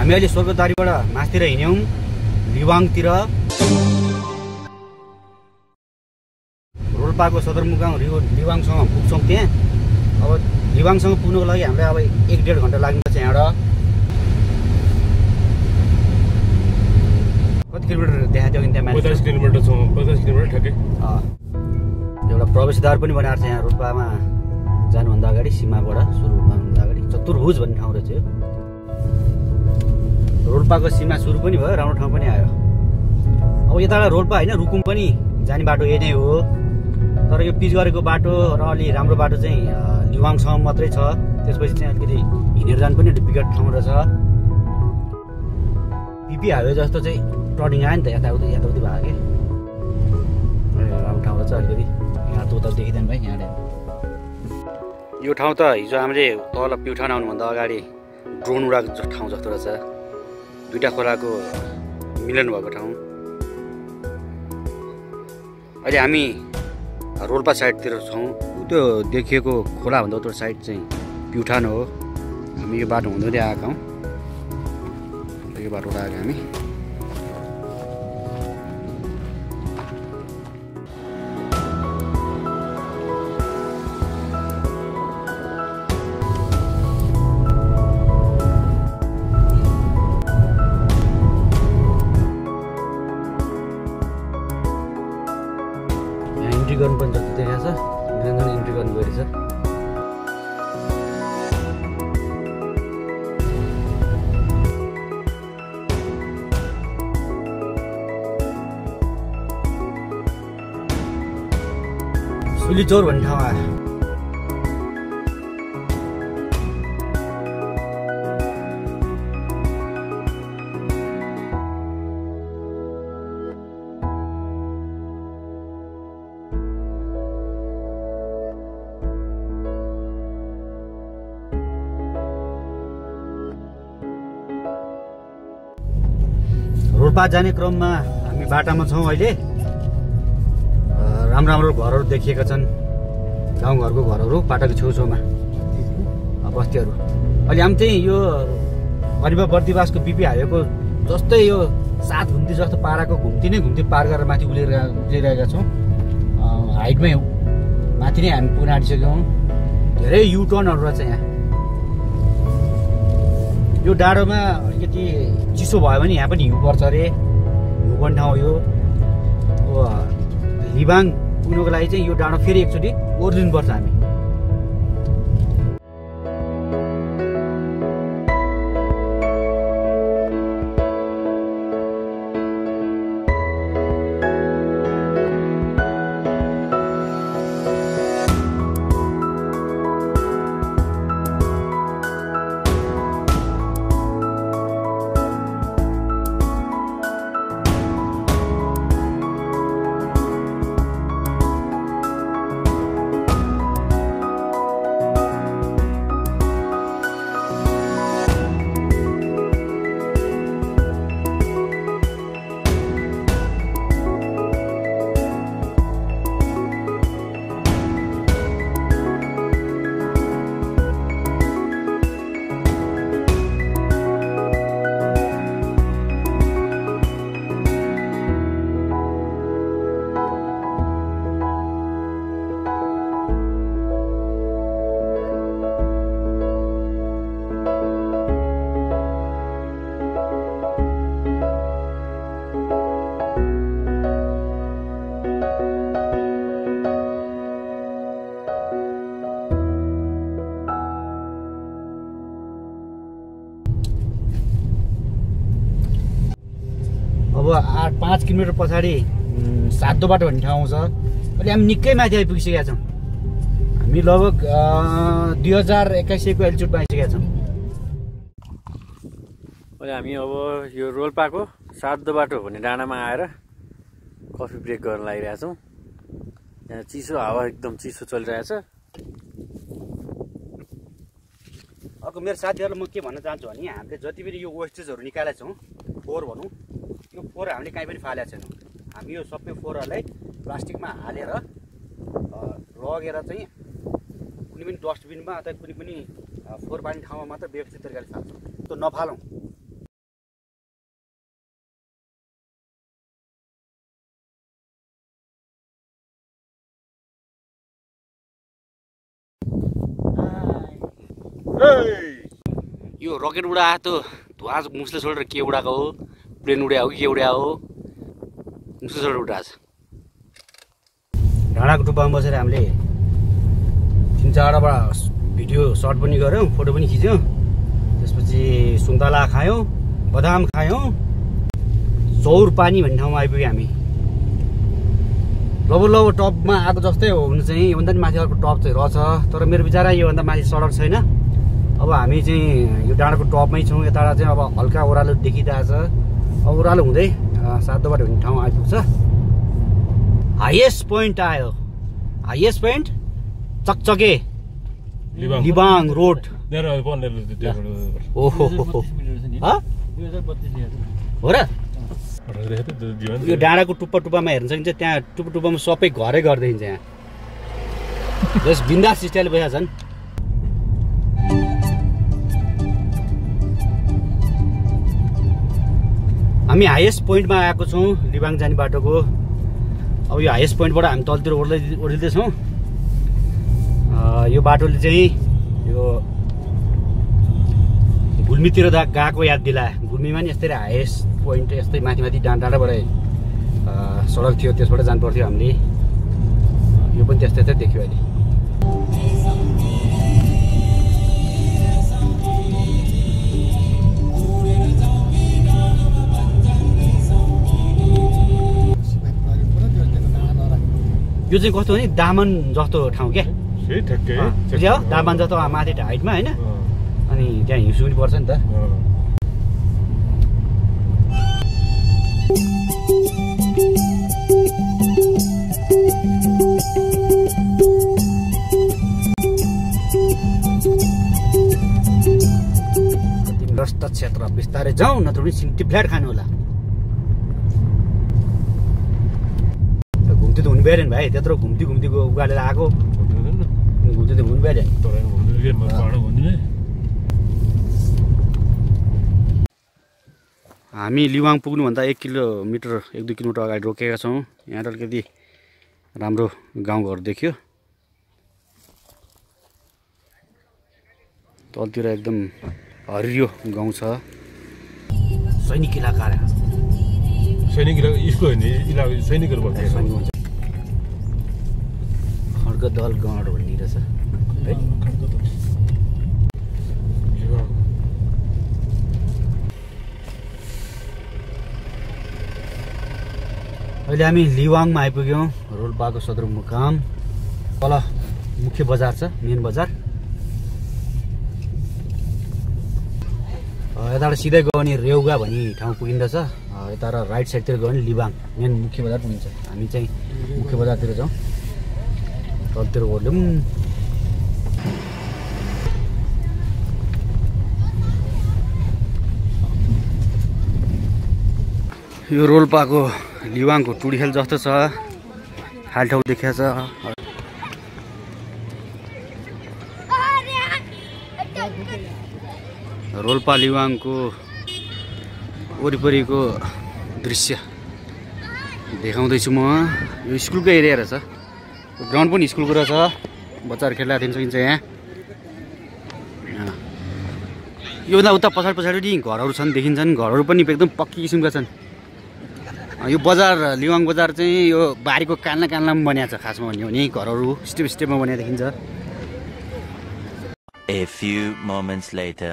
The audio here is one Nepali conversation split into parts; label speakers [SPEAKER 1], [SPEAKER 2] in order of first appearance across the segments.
[SPEAKER 1] हामी अहिले स्वर्गद्वारीबाट मास्तिर हिँड्यौं लिवाङतिर। रोल्पाको सदरमुकाम लिवाङसँग पुग्छौं। त्यहाँ अब लिवाङसँग पुग्नको लागि हामीलाई अब 1-1.5 घण्टा लाग्नेछ। यहाँबाट कति किलोमिटर देखाएको थियो त्यहाँ?
[SPEAKER 2] 50 किलोमिटर छ। 50 किलोमिटर ठ्याक्कै।
[SPEAKER 1] एउटा प्रवेशद्वार पनि बनाएको छ यहाँ रोल्पामा जानुभन्दा अगाडि, सीमाबाट सुरु हुनुभन्दा अगाडि चतुर्भुज भन्ने ठाउँ रहेछ। रोल्पाको सीमा सुरु पनि भयो, राम्रो ठाउँ पनि आयो। अब यताबाट रोल्पा होइन रुकुम पनि जाने बाटो यही नै हो, तर यो पिच गरेको बाटो र अलि राम्रो बाटो चाहिँ लिवाङसम्म मात्रै छ। त्यसपछि चाहिँ अलिकति हिँडेर जानु पनि विकट ठाउँ रहेछ। पिपी हाइवे जस्तो चाहिँ टर्निङ आयो नि त, यताउति भयो कि राम्रो ठाउँ रहेछ। अलिकति यहाँ त देखिँदैन भाइ यहाँले। यो ठाउँ त हिजो हामीले तल प्युठान आउनुभन्दा अगाडि ड्रोन उडाएको ठाउँ जस्तो रहेछ। दुईटा खोलाको मिलन भएको ठाउँ। अहिले हामी रोल्पा साइडतिर छौँ। त्यो देखिएको खोलाभन्दा उत्तर साइड चाहिँ प्युठान हो। हामी यो बाटो हुँदै आएका हौँ। यो बाटोबाट आएको हामी। इन्ट्री गर्नु पनि जस्तो देखाएको छ। निरञ्जन इन्ट्री गर्नु गइरहेछ। सुलीचौर भन्ने ठाउँ आयो। रोल्पा जाने क्रममा हामी बाटामा छौँ। अहिले राम्रो घरहरू देखिएका छन्। गाउँघरको घरहरू बाटाको छेउछेउमा बस्तीहरू। अहिले हामी चाहिँ यो हरिबा बर्दिवासको पिपी हाइवेको जस्तै यो 7 घुम्ती जस्तो पाराको घुम्ती पार गरेर माथि उक्लिरहेका छौँ। हाइटमै माथि नै हामी पुग्न आँटिसक्यौँ। धेरै युटर्नहरू रहेछ यहाँ। यो डाँडोमा अलिकति चिसो भयो भने यहाँ पनि हिउँ पर्छ अरे। हिउँ पर्ने ठाउँ यो। लिबाङ पुग्नुको लागि चाहिँ यो डाँडो फेरि एकचोटि ओर्लिनुपर्छ हामी। अब 5 किलोमिटर पछाडि सातो बाटो भन्ने ठाउँ छ। अहिले हामी निकै माथि आइपुगिसकेका छौँ। हामी लगभग 2081 को एल्टिट्युडमा आइसकेका छौँ।
[SPEAKER 2] अहिले हामी अब यो रोल्पाको सातो बाटो भन्ने डाँडामा आएर कफी ब्रेक गर्न लागिरहेका छौँ। यहाँ चिसो हावा एकदम चिसो चलिरहेछ।
[SPEAKER 1] अर्को मेरो साथीहरूलाई म के भन्न चाहन्छु भने हामीले जति पनि यो वेस्टेजहरू निकालेका छौँ, फोहोर भनौँ, यो फोहोर हामीले कहीँ पनि फालेका छैनौँ। हामी यो सबै फोहोरहरूलाई प्लास्टिकमा हालेर लगेर चाहिँ कुनै पनि डस्टबिनमा अथवा कुनै पनि फोहोर पार्ने ठाउँमा मात्र व्यवस्थित तरिकाले फाल्छौँ। त्यो नफालौँ। यो रकेट उडाए त धुवा मुसले छोडेर के उडाएको हो प्लेन उड्या हो कि के उड्या हो मुसले छोडेर उडाएको छ डाँडाको टुप्पामा बसेर हामीले 3-4वटा भिडियो सर्ट पनि गऱ्यौँ फोटो पनि खिच्यौँ त्यसपछि सुन्तला खायौँ बदाम खायौँ चौर पानी भन्ने ठाउँमा आइपुग्यौँ हामी लबो टपमा आएको जस्तै हो हुनु चाहिँ योभन्दा पनि माथि अर्को टप चाहिँ रहेछ तर मेरो विचार योभन्दा माथि सडक छैन अब हामी चाहिँ यो डाँडाको टपमै छौँ यताबाट चाहिँ अब हल्का ओह्रालो देखिरहेछ अब ओह्रालो हुँदै 7 बाटो हुने ठाउँ आइपुग्छ हाइएस्ट पोइन्ट आयो हाइएस्ट पोइन्ट चकचके लिबाङ रोड ओहो हो र यो डाँडाको टुप्पामा हेर्न सकिन्छ त्यहाँ टुप्पामा सबै घरै घर देखिन्छ यहाँ जस बिन्दास स्टाइल भइरहेको छन् हामी हाइएस्ट पोइन्टमा आएको छौँ लिबाङ जाने बाटोको अब यो हाइएस्ट पोइन्टबाट हामी तलतिर ओर्लिँदैछौँ यो बाटोले चाहिँ यो गुल्मीतिर गएको याद दिलायो गुल्मीमा नि यस्तै हाइएस्ट पोइन्ट यस्तै माथि डाँडाबाट सडक थियो त्यसबाट जानु पर्थ्यो हामीले यो पनि त्यस्तै देख्यो अहिले यो चाहिँ कस्तो भने दामन जस्तो ठाउँ क्या बुझ्यो दामन जस्तो माथि हाइटमा होइन अनि त्यहाँ हिउँसु पनि पर्छ नि त ग्रस्त क्षेत्र बिस्तारै जाउँ नत्र पनि सिन्टी फ्ल्याट खानु होला घुम्ती त हुनु भ्याएन भाइ त्यत्रो घुम्ती उकालेर आएको घुम्ती त हुनु भ्याएन हामी लिवाङ पुग्नुभन्दा 1 किलोमिटर 1-2 किलोमिटर अगाडि रोकेका छौँ यहाँ अलिकति राम्रो गाउँघर देखियो तलतिर एकदम हरियो गाउँ छ सैनिक इलाका खड्ग दल गण भन्ने रहेछ है अहिले हामी लिवाङमा आइपुग्यौँ रोल्पाको सदरमुकाम तल मुख्य बजार छ मेन बजार यताबाट सिधै गयो भने रेउगा भन्ने ठाउँ पुगिँदछ यता राइट साइडतिर गयो भने लिबाङ मेन मुख्य बजार पुगिन्छ हामी चाहिँ मुख्य बजारतिर जाउँ तलतिर ओर्ल्यौँ यो रोल्पाको लिवाङको टुडीखेल जस्तो छ खाली ठाउँ देखिएको छ रोल्पा लिवाङको वरिपरिको दृश्य देखाउँदैछु म यो स्कुलको एरिया रहेछ ग्राउन्ड पनि स्कुलको रहेछ बच्चाहरू खेल्दा दिन सकिन्छ यहाँ योभन्दा उता पछाडि घरहरू छन् देखिन्छन् घरहरू पनि एकदम पक्की किसिमका छन् यो बजार लिवाङ बजार चाहिँ यो बारीको कान्लामा बनिएको छ खासमा भन्यो भने घरहरू स्टेपमा बनिएको देखिन्छ
[SPEAKER 3] A few moments later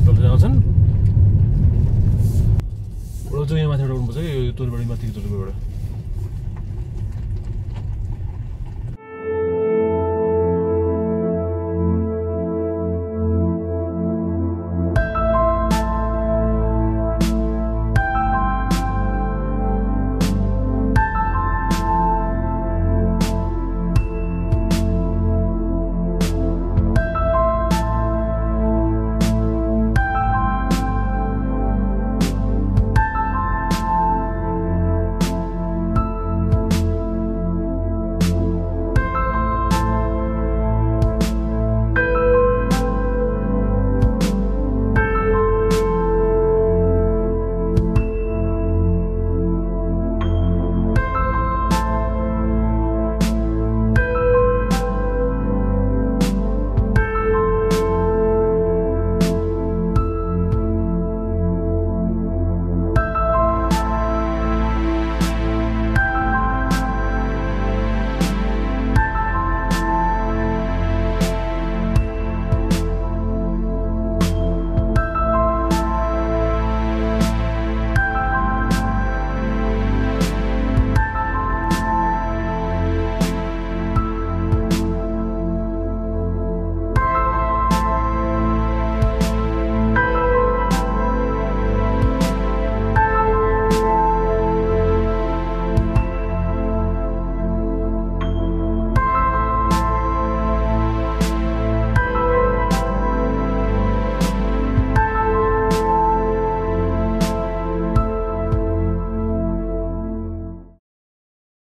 [SPEAKER 4] यहाँ माथिबाट उठ्नुपर्छ कि यो तोरीबाट माथि तोरीबाट